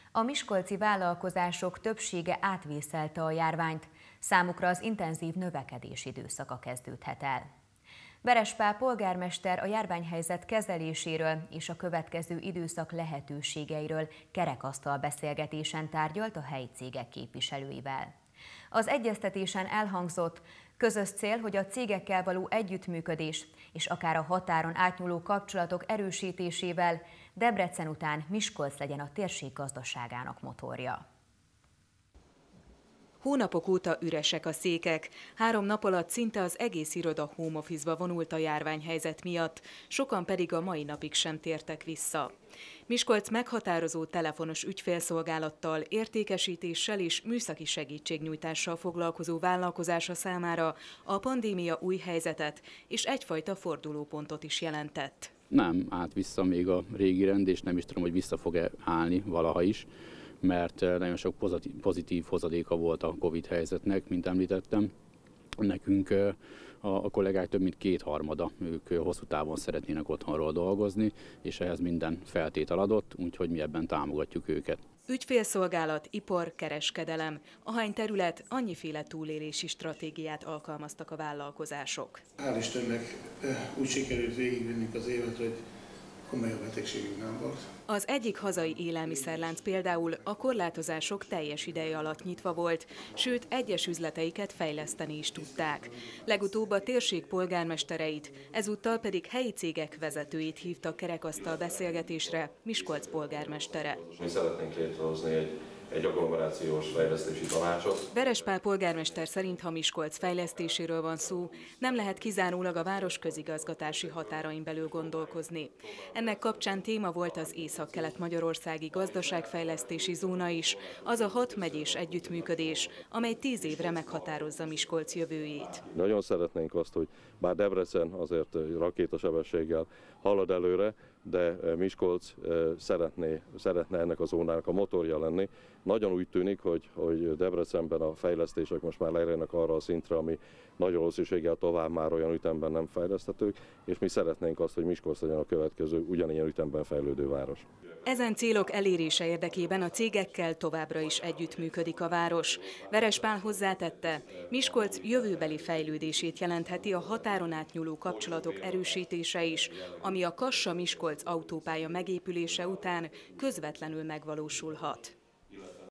A miskolci vállalkozások többsége átvészelte a járványt, számukra az intenzív növekedés időszaka kezdődhet el. Veres Pál polgármester a járványhelyzet kezeléséről és a következő időszak lehetőségeiről kerekasztal beszélgetésen tárgyalt a helyi cégek képviselőivel. Az egyeztetésen elhangzott, közös cél, hogy a cégekkel való együttműködés és akár a határon átnyúló kapcsolatok erősítésével Debrecen után Miskolc legyen a térség gazdaságának motorja. Hónapok óta üresek a székek. 3 nap alatt szinte az egész iroda home office-ba vonult a járványhelyzet miatt, sokan pedig a mai napig sem tértek vissza. Miskolc meghatározó telefonos ügyfélszolgálattal, értékesítéssel és műszaki segítségnyújtással foglalkozó vállalkozása számára a pandémia új helyzetet és egyfajta fordulópontot is jelentett. Nem állt vissza még a régi rend, és nem is tudom, hogy vissza fog-e állni valaha is, mert nagyon sok pozitív hozadéka volt a Covid helyzetnek, mint említettem. Nekünk a kollégák több mint 2/3, ők hosszú távon szeretnének otthonról dolgozni, és ehhez minden feltétel adott, úgyhogy mi ebben támogatjuk őket. Ügyfélszolgálat, ipar, kereskedelem. Ahány terület, annyiféle túlélési stratégiát alkalmaztak a vállalkozások. Hál' Istennek úgy sikerült végigvinnünk az évet, hogy komolyabb betegségünk nem volt. Az egyik hazai élelmiszerlánc például a korlátozások teljes ideje alatt nyitva volt, sőt egyes üzleteiket fejleszteni is tudták. Legutóbb a térség polgármestereit, ezúttal pedig helyi cégek vezetőit hívta kerekasztal beszélgetésre Miskolc polgármestere. Mi szeretnénk létrehozni egy agglomerációs fejlesztési tanácsot. Veres Pál polgármester szerint, ha Miskolc fejlesztéséről van szó, nem lehet kizárólag a város közigazgatási határain belül gondolkozni. Ennek kapcsán téma volt az észak-kelet-magyarországi gazdaságfejlesztési zóna is, az a 6 megyés együttműködés, amely 10 évre meghatározza Miskolc jövőjét. Nagyon szeretnénk azt, hogy bár Debrecen azért rakétasebességgel halad előre, de Miskolc szeretne ennek a zónának a motorja lenni. Nagyon úgy tűnik, hogy Debrecenben a fejlesztések most már lejönnek arra a szintre, ami nagy valószínűséggel tovább már olyan ütemben nem fejleszthetők, és mi szeretnénk azt, hogy Miskolc legyen a következő ugyanilyen ütemben fejlődő város. Ezen célok elérése érdekében a cégekkel továbbra is együttműködik a város. Veres Pál hozzátette, Miskolc jövőbeli fejlődését jelentheti a határon átnyúló kapcsolatok erősítése is, ami a Kassa-Miskolc autópálya megépülése után közvetlenül megvalósulhat.